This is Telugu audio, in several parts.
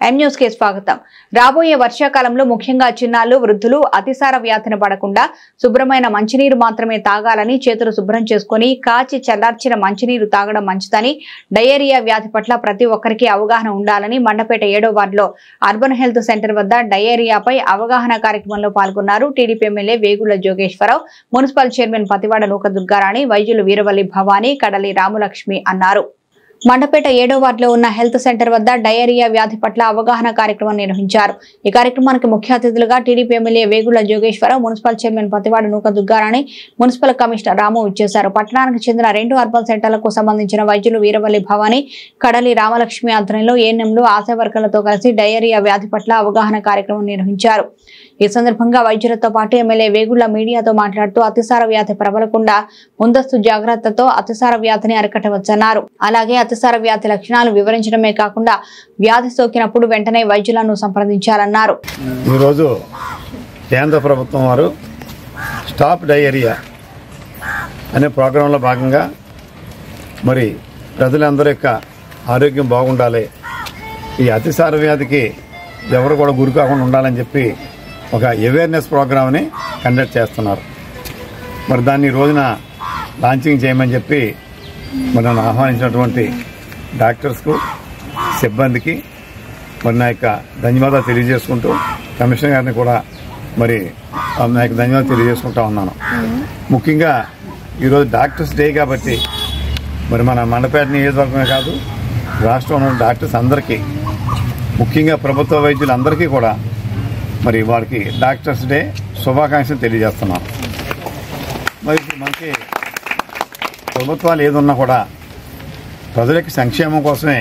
ఎం న్యూస్ కి స్వాగతం. రాబోయే వర్షాకాలంలో ముఖ్యంగా చిన్నారులు, వృద్ధులు అతిసార వ్యాధిన పడకుండా శుభ్రమైన మంచినీరు మాత్రమే తాగాలని, చేతులు శుభ్రం చేసుకుని కాచి చల్లార్చిన మంచినీరు తాగడం మంచిదని, డయేరియా వ్యాధి పట్ల ప్రతి ఒక్కరికి అవగాహన ఉండాలని మండపేట 7వ వార్డులో అర్బన్ హెల్త్ సెంటర్ వద్ద డయేరియాపై అవగాహన కార్యక్రమంలో పాల్గొన్నారు. TDP MLA Vegulla Jogeswararao, municipal chairman Pathivada Nooka Durgarani, వైద్యులు వీరవల్లి భవానీ, కడలి రామలక్ష్మి అన్నారు. మండపేట 7వ వార్డులో ఉన్న హెల్త్ సెంటర్ వద్ద డయేరియా వ్యాధి పట్ల అవగాహన కార్యక్రమం నిర్వహించారు. ఈ కార్యక్రమానికి ముఖ్య అతిథులుగా TDP MLA Vegulla Jogeswararao, municipal chairman Pathivada Nooka Durgarani, municipal commissioner రాము ఇచ్చేశారు. పట్టణానికి చెందిన 2 అర్బన్ సెంటర్లకు సంబంధించిన వైద్యులు వీరవల్లి భవానీ, కడలి రామలక్ష్మి ఆధ్వర్యంలో ఏఎన్ఎంలు, ఆశా వర్కర్లతో కలిసి డయేరియా వ్యాధి పట్ల అవగాహన కార్యక్రమం నిర్వహించారు. ఈ సందర్భంగా వైద్యులతో పాటు ఎమ్మెల్యే వేగుళ్ల మీడియాతో మాట్లాడుతూ అతిసార వ్యాధి ప్రబలకుండా ముందస్తు జాగ్రత్తతో అతిసార వ్యాధిని అరికట్టవచ్చన్నారు. అలాగే అతిసార వ్యాధి లక్షణాలు వివరించడమే కాకుండా వ్యాధి సోకినప్పుడు వెంటనే వైద్యులను సంప్రదించాలన్నారు. ఈరోజు కేంద్ర ప్రభుత్వం వారు స్టాప్ డయేరియా అనే ప్రోగ్రాంలో భాగంగా మరి ప్రజలందరి యొక్క ఆరోగ్యం బాగుండాలి, ఈ అతిసార వ్యాధికి ఎవరు కూడా గురి కాకుండా ఉండాలని చెప్పి ఒక అవేర్నెస్ ప్రోగ్రామ్ని కండక్ట్ చేస్తున్నారు. మరి దాన్ని ఈ రోజున లాంచింగ్ చేయమని చెప్పి మరి నన్ను ఆహ్వానించినటువంటి డాక్టర్స్కు, సిబ్బందికి మరి నా యొక్క ధన్యవాదాలు తెలియజేసుకుంటూ, కమిషనర్ గారిని కూడా మరి నా యొక్క ధన్యవాదాలు తెలియజేసుకుంటా ఉన్నాను. ముఖ్యంగా ఈరోజు డాక్టర్స్ డే కాబట్టి మరి మన మండపేట నియోజకవర్గమే కాదు, రాష్ట్రంలో ఉన్న డాక్టర్స్ అందరికీ, ముఖ్యంగా ప్రభుత్వ వైద్యులందరికీ కూడా మరి వారికి డాక్టర్స్ డే శుభాకాంక్షలు తెలియజేస్తున్నాను. మరి ఇప్పుడు మనకి ప్రభుత్వాలు ఏదున్నా కూడా ప్రజలకి సంక్షేమం కోసమే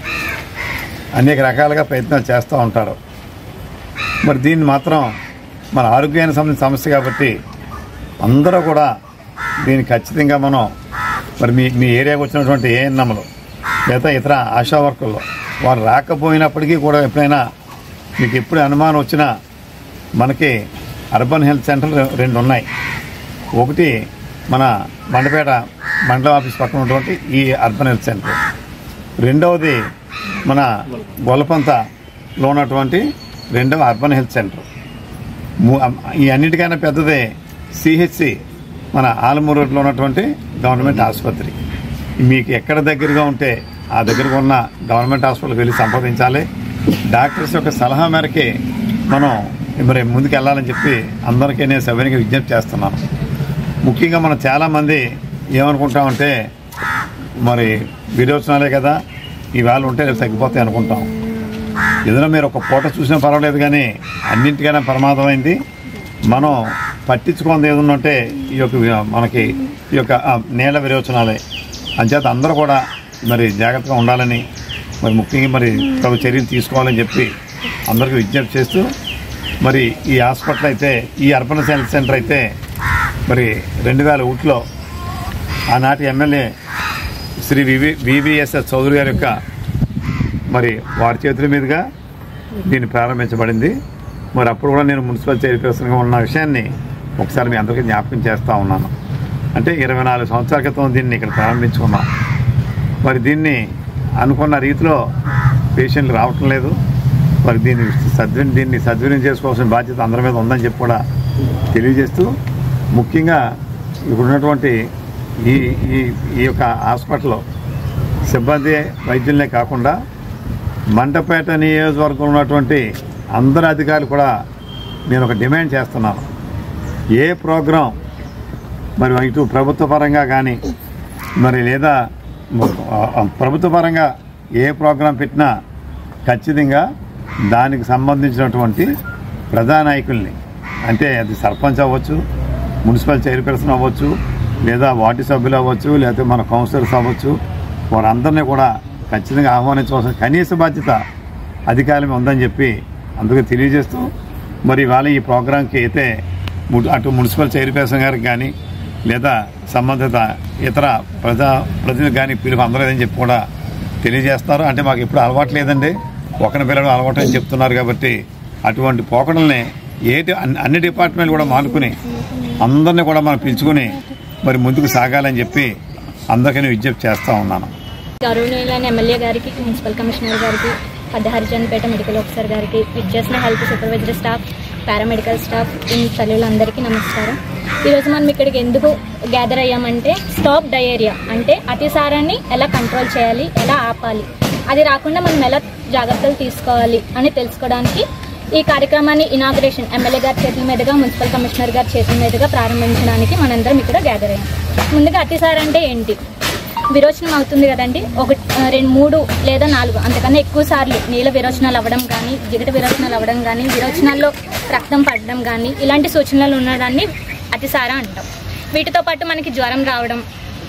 అనేక రకాలుగా ప్రయత్నాలు చేస్తూ ఉంటారు. మరి దీన్ని మాత్రం మన ఆరోగ్యానికి సంబంధించిన సమస్య కాబట్టి అందరూ కూడా దీన్ని ఖచ్చితంగా మనం మరి మీ ఏరియాకి వచ్చినటువంటి ఏఎన్ఎంలు లేదా ఇతర ఆశా వర్కర్లు వారు రాకపోయినప్పటికీ కూడా ఎప్పుడైనా మీకు ఎప్పుడు అనుమానం వచ్చినా మనకి అర్బన్ హెల్త్ సెంటర్ 2 ఉన్నాయి. ఒకటి మన మండపేట మండల ఆఫీస్ పక్కన ఉన్నటువంటి ఈ అర్బన్ హెల్త్ సెంటర్, రెండవది మన గొల్లపంతలో ఉన్నటువంటి 2వ అర్బన్ హెల్త్ సెంటర్. ఈ అన్నిటికైనా పెద్దదే సిహెచ్సి మన ఆలమూరు రోడ్లో ఉన్నటువంటి గవర్నమెంట్ ఆసుపత్రి. మీకు ఎక్కడ దగ్గరగా ఉంటే ఆ దగ్గరగా ఉన్న గవర్నమెంట్ హాస్పిటల్కి వెళ్ళి సంప్రదించాలి. డాక్టర్స్ యొక్క సలహా మేరకే మనం మరి ముందుకు వెళ్ళాలని చెప్పి అందరికీ నేను సభ్యునికి విజ్ఞప్తి చేస్తున్నాను. ముఖ్యంగా మనం చాలామంది ఏమనుకుంటామంటే మరి విరోచనాలే కదా, ఇవాళ ఉంటే రేపు తగ్గిపోతాయి అనుకుంటాం. ఏదైనా మీరు ఒక పూట చూసినా పర్వాలేదు, కానీ అన్నింటికైనా ప్రమాదమైంది మనం పట్టించుకోండి ఏదన్నంటే ఈ యొక్క మనకి ఈ యొక్క నీళ్ళ విరోచనాలే. అంచేత అందరూ కూడా మరి జాగ్రత్తగా ఉండాలని, మరి ముఖ్యంగా మరి తగు చర్యలు తీసుకోవాలని చెప్పి అందరికీ విజ్ఞప్తి చేస్తూ, మరి ఈ హాస్పిటల్ అయితే, ఈ అర్బన్ హెల్త్ సెంటర్ అయితే మరి 2001లో ఆనాటి ఎమ్మెల్యే శ్రీ వివిఎస్ఎస్ చౌదరి గారి యొక్క మరి వారి చేతుల మీదుగా దీన్ని ప్రారంభించబడింది. మరి అప్పుడు కూడా నేను మున్సిపల్ చైర్పర్సన్గా ఉన్న విషయాన్ని ఒకసారి మీ అందరికీ జ్ఞాపకం చేస్తూ ఉన్నాను. అంటే 24 సంవత్సరాల క్రితం దీన్ని ఇక్కడ ప్రారంభించుకున్నాం. మరి దీన్ని అనుకున్న రీతిలో పేషెంట్లు రావటం లేదు. మరి దీన్ని సద్వినియోగం చేసుకోవాల్సిన బాధ్యత అందరి మీద ఉందని చెప్పి కూడా తెలియజేస్తూ, ముఖ్యంగా ఇప్పుడున్నటువంటి ఈ యొక్క హాస్పిటల్లో సిబ్బంది వైద్యులనే కాకుండా మండపేట నియోజకవర్గంలో ఉన్నటువంటి అందరు అధికారులు కూడా నేను ఒక డిమాండ్ చేస్తున్నాను. ఏ ప్రోగ్రాం మరి ఇటు ప్రభుత్వ పరంగా కానీ మరి లేదా ప్రభుత్వ పరంగా ఏ ప్రోగ్రాం పెట్టినా ఖచ్చితంగా దానికి సంబంధించినటువంటి ప్రజానాయకుల్ని, అంటే అది సర్పంచ్ అవ్వచ్చు, మున్సిపల్ చైర్పర్సన్ అవ్వచ్చు, లేదా వార్డు సభ్యులు అవ్వచ్చు, లేకపోతే మన కౌన్సిలర్స్ అవ్వచ్చు, వారందరినీ కూడా ఖచ్చితంగా ఆహ్వానించవలసిన కనీస బాధ్యత అధికారులు ఉందని చెప్పి అందుకే తెలియజేస్తూ, మరి ఇవాళ ఈ ప్రోగ్రాంకి అయితే అటు మున్సిపల్ చైర్పర్సన్ గారికి కానీ లేదా సంబంధిత ఇతర ప్రజలకు కానీ పిలుపు అందలేదని చెప్పి కూడా తెలియజేస్తారు. అంటే మాకు ఎప్పుడు అలవాటు లేదండి, ఒకరి పిల్లలు అలవాటు అని చెప్తున్నారు. కాబట్టి అటువంటి పోకడల్ని అన్ని డిపార్ట్మెంట్లు కూడా మానుకుని అందరినీ కూడా మనం పిలుచుకుని మరి ముందుకు సాగాలని చెప్పి అందరికీ విజ్ఞప్తి చేస్తూ ఉన్నాను. గౌరవనీయులైన ఎమ్మెల్యే గారికి, మున్సిపల్ కమిషనర్ గారికి, హరిజన్పేట మెడికల్ ఆఫీసర్ గారికి, విచ్చేసిన health supervisor staff, paramedical staff, తల్లులందరికీ నమస్కారం. ఈరోజు మనం ఇక్కడికి ఎందుకు గ్యాదర్ అయ్యామంటే స్టాప్ డయేరియా అంటే అతిసారాన్ని ఎలా కంట్రోల్ చేయాలి, ఎలా ఆపాలి, అది రాకుండా మనం ఎలా జాగ్రత్తలు తీసుకోవాలి అని తెలుసుకోవడానికి ఈ కార్యక్రమాన్ని ఇనాగ్రేషన్ ఎమ్మెల్యే గారి చేతుల మీదుగా, మున్సిపల్ కమిషనర్ గారి చేతుల మీదుగా ప్రారంభించడానికి మనందరం ఇక్కడ గ్యాదర్ అయ్యాం. ముందుగా అతిసారం అంటే ఏంటి? విరోచనం అవుతుంది కదండి, 1, 2, 3 లేదా 4 అంతకన్నా ఎక్కువ సార్లు నీళ్ళ విరోచనాలు అవ్వడం కానీ, జిగట విరోచనాలు అవ్వడం కానీ, విరోచనాల్లో రక్తం పడడం కానీ ఇలాంటి సూచనలు ఉండడాన్ని అతిసార అంటాం. వీటితో పాటు మనకి జ్వరం రావడం,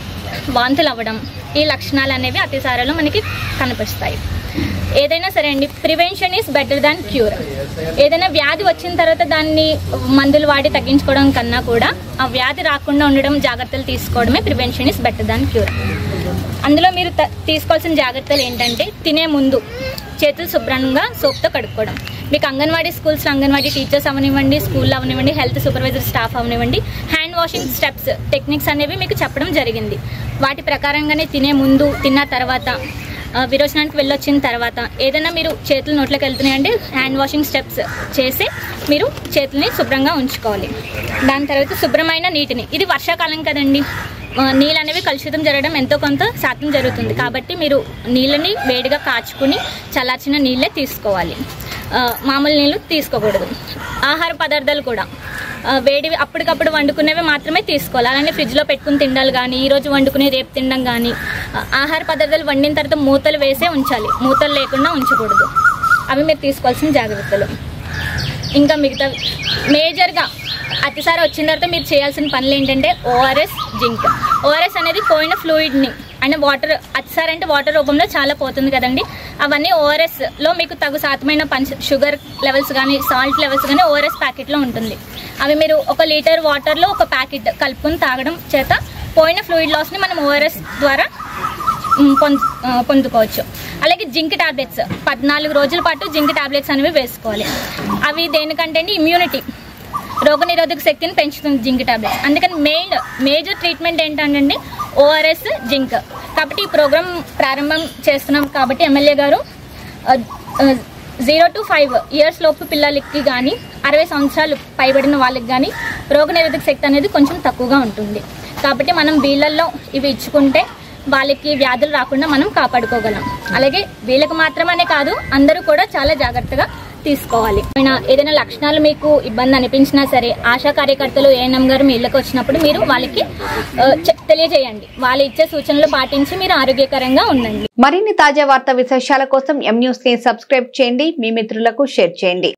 వాంతులు అవ్వడం, ఈ లక్షణాలు అనేవి అతిసారలో మనకి కనిపిస్తాయి. ఏదైనా సరే అండి, prevention is better than cure. ఏదైనా వ్యాధి వచ్చిన తర్వాత దాన్ని మందులు వాడి తగ్గించుకోవడం కన్నా కూడా ఆ వ్యాధి రాకుండా ఉండడం, జాగ్రత్తలు తీసుకోవడమే prevention is better than cure. అందులో మీరు తీసుకోవాల్సిన జాగ్రత్తలు ఏంటంటే, తినే ముందు చేతులు శుభ్రంగా సోప్తో కడుక్కోవడం. మీకు అంగన్వాడీ స్కూల్స్లో అంగన్వాడీ టీచర్స్ అవనివ్వండి, స్కూల్లో అవనివ్వండి, హెల్త్ సూపర్వైజర్ స్టాఫ్ అవనివ్వండి, హ్యాండ్ వాషింగ్ స్టెప్స్, టెక్నిక్స్ అనేవి మీకు చెప్పడం జరిగింది. వాటి ప్రకారంగానే తినే ముందు, తిన్న తర్వాత, విరోచనానికి వెళ్ళొచ్చిన తర్వాత ఏదైనా మీరు చేతులు నోట్లోకి వెళ్తున్నాయంటే హ్యాండ్ వాషింగ్ స్టెప్స్ చేసి మీరు చేతుల్ని శుభ్రంగా ఉంచుకోవాలి. దాని తర్వాత శుభ్రమైన నీటిని, ఇది వర్షాకాలం కదండి, నీళ్ళు అనేవి కలుషితం జరగడం ఎంతో కొంత శాతం జరుగుతుంది. కాబట్టి మీరు నీళ్ళని వేడిగా కాచుకుని చల్లార్చిన నీళ్ళే తీసుకోవాలి, మామూలు నీళ్ళు తీసుకోకూడదు. ఆహార పదార్థాలు కూడా వేడివి అప్పటికప్పుడు వండుకునేవి మాత్రమే తీసుకోవాలి. అలానే ఫ్రిడ్జ్లో పెట్టుకుని తిండాలి కానీ, ఈరోజు వండుకుని రేపు తినడం కానీ, ఆహార పదార్థాలు వండిన తర్వాత మూతలు వేసే ఉంచాలి, మూతలు లేకుండా ఉంచకూడదు. అవి మీరు తీసుకోవాల్సిన జాగ్రత్తలు. ఇంకా మిగతా మేజర్గా అతిసార వచ్చిన తర్వాత మీరు చేయాల్సిన పనులు ఏంటంటే ఓఆర్ఎస్, జింక్. ఓఆర్ఎస్ అనేది పోయిన ఫ్లూయిడ్ని, అంటే వాటర్, అతిసార అంటే వాటర్ రూపంలో చాలా పోతుంది కదండి, అవన్నీ ఓఆర్ఎస్లో మీకు తగు శాతమైన షుగర్ లెవెల్స్ కానీ, సాల్ట్ లెవెల్స్ కానీ ఓఆర్ఎస్ ప్యాకెట్లో ఉంటుంది. అవి మీరు 1 లీటర్ వాటర్లో 1 ప్యాకెట్ కలుపుకొని తాగడం చేత పోయిన ఫ్లూయిడ్ లాస్ని మనం ఓఆర్ఎస్ ద్వారా పొందుకోవచ్చు. అలాగే జింక్ టాబ్లెట్స్ 14 రోజుల పాటు జింక్ టాబ్లెట్స్ అనేవి వేసుకోవాలి. అవి దేనికంటే ఇమ్యూనిటీ, రోగనిరోధక శక్తిని పెంచుతుంది జింక్ టాబ్లెట్స్. అందుకని మేజర్ ట్రీట్మెంట్ ఏంటంటే ఓఆర్ఎస్, జింక్. కాబట్టి ఈ ప్రోగ్రామ్ ప్రారంభం చేస్తున్నాం కాబట్టి ఎమ్మెల్యే గారు 0 to 5 years లోపు పిల్లలకి కానీ, 60 సంవత్సరాలు పైబడిన వాళ్ళకి కానీ రోగనిరోధక శక్తి అనేది కొంచెం తక్కువగా ఉంటుంది. కాబట్టి మనం వీళ్ళల్లో ఇవి ఇచ్చుకుంటే వాళ్ళకి వ్యాధులు రాకుండా మనం కాపాడుకోగలం. అలాగే వీళ్ళకి మాత్రమే కాదు, అందరూ కూడా చాలా జాగ్రత్తగా తీసుకోవాలి. ఏదైనా లక్షణాలు మీకు ఇబ్బంది అనిపించినా సరే, ఆశా కార్యకర్తలు, ఏఎన్ఎం గారు మీ ఇళ్ళకి వచ్చినప్పుడు మీరు వాళ్ళకి తెలియజేయండి. వాళ్ళు ఇచ్చే సూచనలు పాటించి మీరు ఆరోగ్యకరంగా ఉండండి. మరిన్ని తాజా వార్తా విశేషాల కోసం ఎం న్యూస్ ని సబ్స్క్రైబ్ చేయండి, మీ మిత్రులకు షేర్ చేయండి.